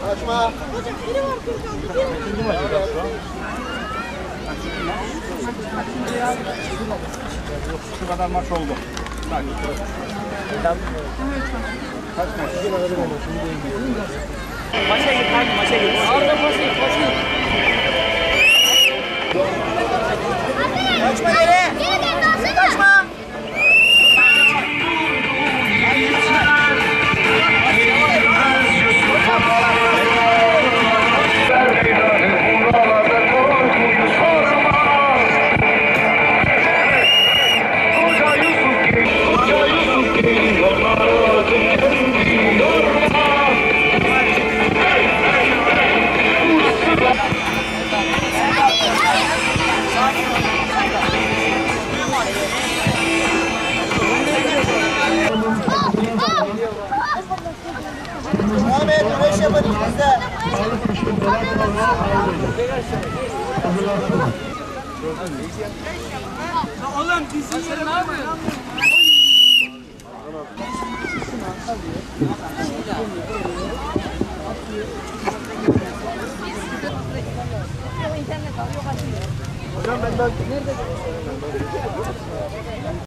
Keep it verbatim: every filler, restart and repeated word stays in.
Kaçma. Hocam biri var kırk altı. İkinci maçı da şu an. Yok şu kadar maç oldu. Kaç maç? Maça git hadi maça git. Arda pası pası. Kaçma geri. Geri geri dönsene. Kaçma. Ahmet, güneş yapın ikinize. Oğlum dizin yeri ne yapıyorsun? Hocam ben ben...